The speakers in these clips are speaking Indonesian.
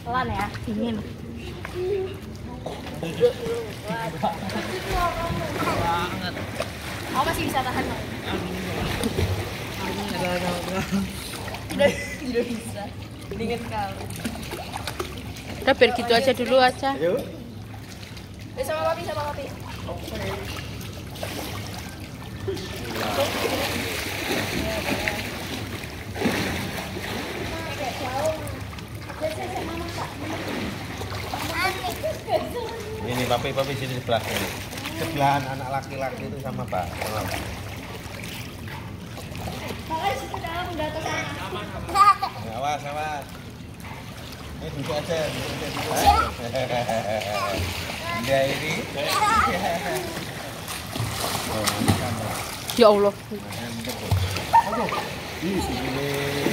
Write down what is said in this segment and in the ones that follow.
Pelan ya, dingin. Banget. Aku masih bisa tahan kok. Udah bisa. Dingin kali. Udah biar gitu aja dulu aja. Ayo. Sama papi, sama papi. Ini papi sini sebelah sini. Sebelahan anak laki-laki itu sama Pak. Sama Pak. Makanya di situ dalam udah atas sana. Awas, awas. Ini duduk aja, duduk aja. Dia ini. Ya Allah. Oke. Di sini.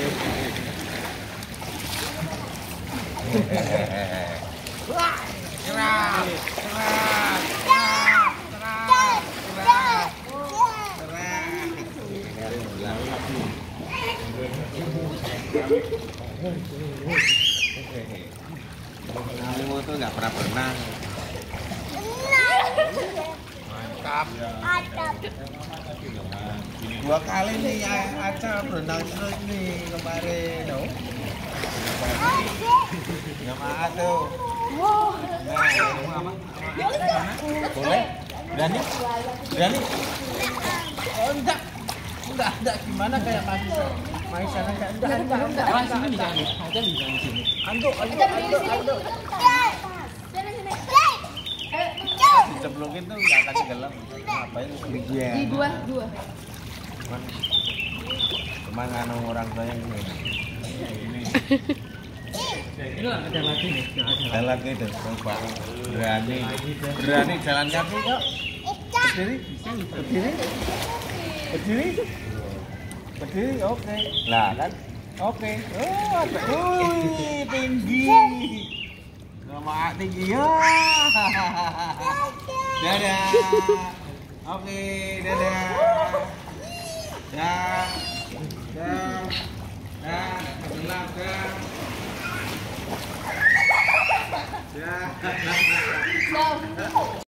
Wah, cerah, cerah, cerah, cerah, cerah, kamu tuh nggak pernah berenang. Mantap. Dua kali nih Aca berenang terus nih kemarin. Nggak mau tuh. Nah, boleh? Berani? Berani? Oh enggak. Enggak, gimana kayak Maisa enggak. Sini di sana. Aja di sini. Anduk. Dicemplungin tuh nggak akan tenggelam. Ngapain? Di dua. Cuman anu orang tuanya ini. Ini lah ada lagi nih. Ada lagi tuh, coba berani jalan kaki kok. Berdiri, oke. Lah kan, oke. Oh, tinggi. Sama tinggi ya. Dadah. Oke, dadah. Dah. Gelap dah. Ya.